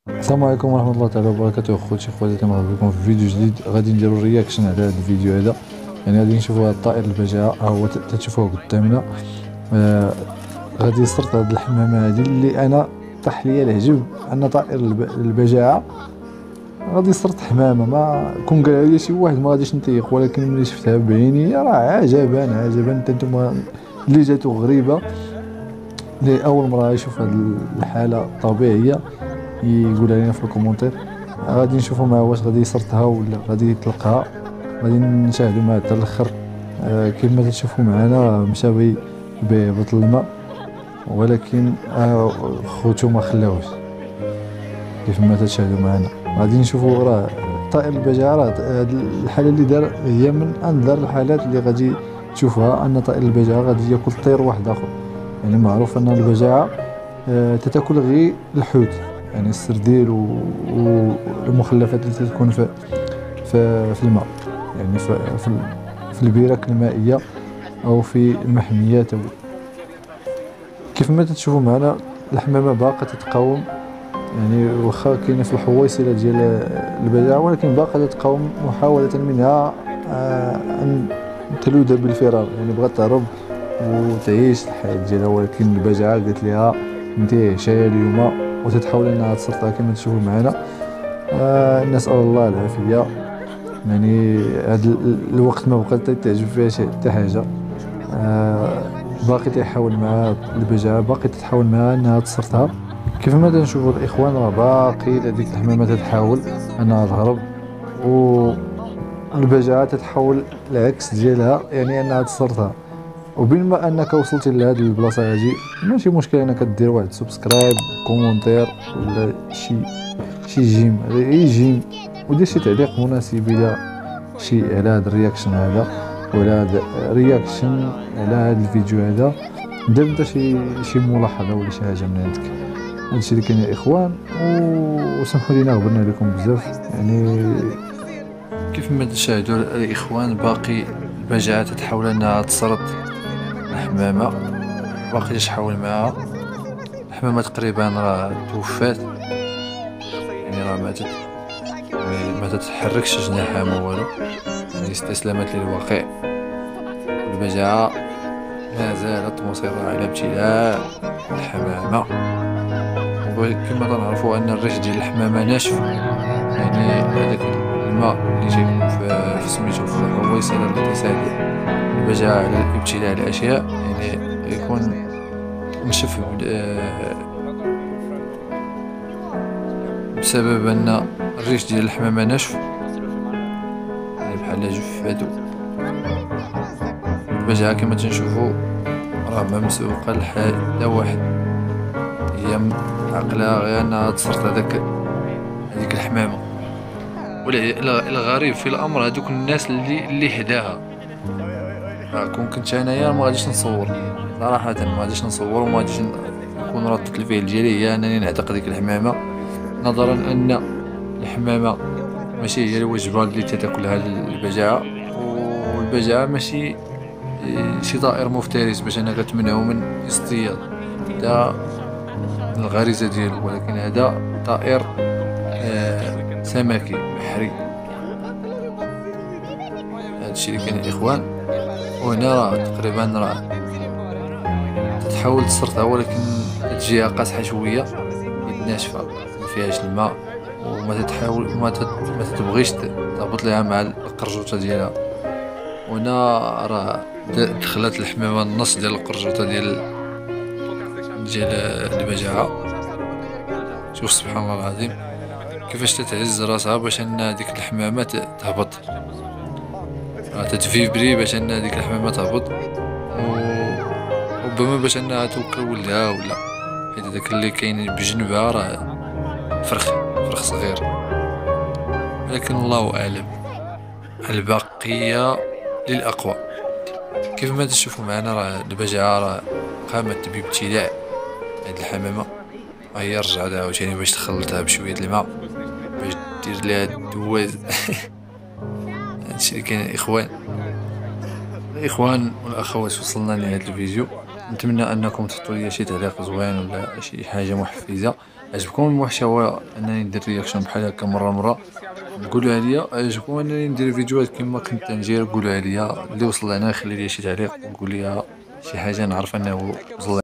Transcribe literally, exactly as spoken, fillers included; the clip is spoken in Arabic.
السلام عليكم ورحمة الله تعالى وبركاته. خوتي خواتاتي، مرحبا بكم في فيديو جديد. غادي نديرو رياكشن على هذا الفيديو هذا. يعني غادي نشوفوا هذا الطائر البجعة، ها هو تتشوفوه قدامنا. آه غادي يسرط هاد الحمامة هادي اللي انا طاح ليا العجب ان طائر الب- البجعة غادي يسرط حمامة. ما كون قالها لي شي واحد ما غاديش نطيق، ولكن ملي شفتها بعيني راه عجبا عجبا. انت نتوما اللي جاتو غريبة، اللي اول مرة يشوف هاد الحالة الطبيعية يقولها لنا في الكومونتير. غادي نشوفوا معاه واش غادي يسرطها ولا غادي يطلقها. غادي نشاهدوا معاه حتى الاخر. آه كيف ما تشوفوا معنا مشى بي- بيهبط الماء، ولكن آه خوتو ما خلاوش. كيف ما تشاهدوا معنا غادي نشوفوا راه طائر البجعة. راه هاد الحالة اللي دار هي من انذر الحالات اللي غادي تشوفها، ان طائر البجعة غادي ياكل طير واحد اخر. يعني معروف ان البجعة آه تتاكل غير الحوت، يعني السرديل والمخلفات اللي تكون في في, في الماء، يعني في في, في البرك المائية او في المحميات. أو كيف ما تشوفوا معنا الحمامة باقة تتقاوم، يعني واخا كاينه في الحويصلة ديال البجعة، ولكن باقة تتقاوم محاولة منها آه ان تلوذ بالفرار. يعني بغات تهرب وتعيش الحياة ديالها، ولكن البجعة قالت لها انت عشايا اليوم، وتتحاول انها تسرطها كما تشوفوا معنا. آه نسأل الله العافية. يعني هذا الوقت ما بقات تعجب فيها شي حتى حاجة. آه باقي تيحاول معها البجعة، باقي تتحاول معها انها تسرطها. كيف ما تنشوفوا الاخوان راه باقي هذيك الحمامة تتحاول انها تهرب، والبجعة تتحاول العكس ديالها، يعني انها تسرطها. وبما انك وصلتي لهاد البلاصه هادي، ماشي مشكل انك دير واحد سبسكرايب، كومونتير، ولا شي شي جيم، اي جيم، ودير شي تعليق مناسب الى شي على هذا الرياكشن هذا، ولا هذا رياكشن على هذا الفيديو هذا. دير انت شي شي ملاحظه ولا شي حاجه من عندك. هادشي اللي كاين يا اخوان. وسمحوا لينا غبرنا لكم بزاف. يعني كيف ما تشاهدوا الاخوان، باقي البجعة تتحاول انها تسرط الحمامة، باقي تحاول معها. الحمامة تقريبا راه توفات، يعني راه ماتت، يعني ما تتحركش جناحها ما والو، يعني استسلمت للواقع. والبجعة ما زالت مصرة على ابتلاع الحمامة. وكما تنعرفوا ان الريش ديال الحمامة ناشف، يعني هذاك الماء اللي تيكون في في سميتو في الحويصلة اللي تساعد البجعة على ابتلاع الاشياء، يعني يكون نشف بسبب ان الريش ديال الحمامة ناشف، يعني بحال جفاتو. البجعة كما تنشوفوا راه ما مسوقة لحتى واحد، هي عقلها غير انها تسرط هذاك هذيك الحمامة. والغريب في الامر هذوك الناس اللي اللي هداها. كون كنت انايا ما غاديش نصور صراحة، ما غاديش نصور وما غاديش نكون ردة الفعل ديالي هي انني نعتق ديك الحمامة، نظرا ان الحمامة ماشي هي الوجبة اللي تتاكلها البجعة. والبجعة ماشي شي طائر مفترس باش انك تمنعه من اصطياد، دا الغريزة ديالو، ولكن هذا طائر آه سمكي بحري. هادشي اللي كاين الاخوان. وهنا راه تقريبا راه تتحاول تسرطها، ولكن تجيها قاصحة شوية، ناشفة ما فيهاش الماء، وما تتحاول ما, تت... ما تتبغيش تهبط ليها مع القرجوطة ديالها. وهنا راه دخلت الحمامة النص ديال القرجوطة ديال ديال البجعة. شوف سبحان الله العظيم كيفاش تتهز راسها باش ان ديك الحمامة تهبط، راه تتفيبري باش ان ديك الحمامة تهبط، و ربما باش انها توكل ولدها، ولا حيت داك اللي كاين بجنبها راه فرخ فرخ صغير، لكن الله اعلم. البقية للأقوى. كيف ما تشوفوا معنا راه البجعة راه قامت بابتلاع هاد الحمامة. هي رجعت عاوتاني باش تخلطها بشوية الماء باش دير ليها الدواز. هادشي اللي كاين الاخوان. الاخوان والاخوات، وصلنا لهذا الفيديو. نتمنى انكم تحطوا لي شي تعليق زوين ولا شي حاجة محفزة عجبكم المحتوى انني ندير رياكشن بحال هكا مره مره قولوها ليا. عجبكم انني ندير فيديوهات كيما كنت ندير قولوها ليا. اللي وصل لهنا يخلي لي شي تعليق ويقول لي شي حاجه نعرف انه وصل